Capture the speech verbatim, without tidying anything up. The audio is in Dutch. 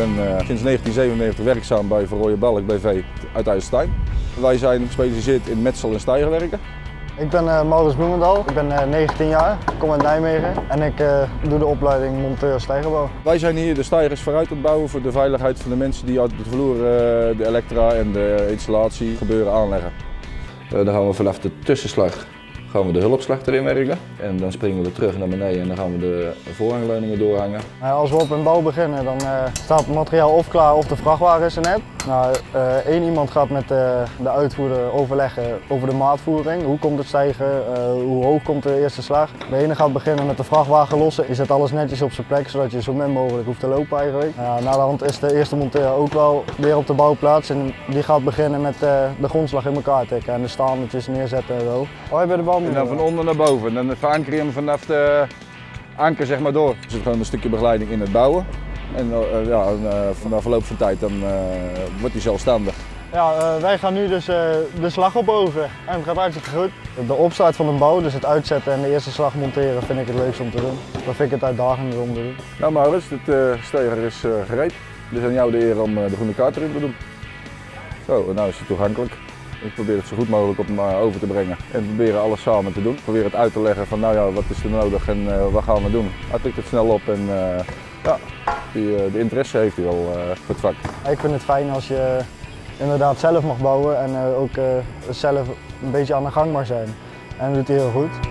ben uh, sinds negentien zevenennegentig werkzaam bij Van Rooyen Balk B V uit IJsselstein. Wij zijn gespecialiseerd in metsel- en stijgerwerken. Ik ben uh, Maurits Bloemendaal, ik ben uh, negentien jaar, ik kom uit Nijmegen en ik uh, doe de opleiding monteur stijgerbouw. Wij zijn hier de stijgers vooruit aan het bouwen voor de veiligheid van de mensen die uit de vloer uh, de elektra en de installatie gebeuren aanleggen. Uh, dan gaan we vanaf de tussenslag gaan we de hulpslag erin werken en dan springen we terug naar beneden en dan gaan we de voorhangleuningen doorhangen. Nou, als we op een bouw beginnen, dan uh, staat het materiaal of klaar of de vrachtwagen is er net. Nou, uh, één iemand gaat met uh, de uitvoerder overleggen over de maatvoering. Hoe komt het stijgen, uh, hoe hoog komt de eerste slag. De ene gaat beginnen met de vrachtwagen lossen. Je zet alles netjes op zijn plek, zodat je zo min mogelijk hoeft te lopen eigenlijk. Uh, na de hand is de eerste monteur ook wel weer op de bouwplaats en die gaat beginnen met uh, de grondslag in elkaar tikken en de staandertjes neerzetten en zo. Oh, heb je de band? En dan van onder naar boven en dan verankeren je hem vanaf de anker zeg maar door. Dus het is gewoon een stukje begeleiding in het bouwen. En uh, ja, uh, vanaf verloop van tijd dan, uh, wordt hij zelfstandig. Ja, uh, wij gaan nu dus uh, de slag opbogen en het gaat hartstikke goed. De opstart van een bouw, dus het uitzetten en de eerste slag monteren, vind ik het leukst om te doen. Dat vind ik het uitdagender om te doen. Nou Maurits, de uh, steger is uh, gereed. Dus aan jou de eer om uh, de groene kaart erin te doen. Zo, en nou is het toegankelijk. Ik probeer het zo goed mogelijk op hem over te brengen en proberen alles samen te doen. Ik probeer het uit te leggen van nou ja, wat is er nodig en uh, wat gaan we doen. Hij pikt het snel op en uh, ja, die, uh, de interesse heeft hij wel uh, voor het vak. Ik vind het fijn als je inderdaad zelf mag bouwen en uh, ook uh, zelf een beetje aan de gang mag zijn. En dat doet hij heel goed.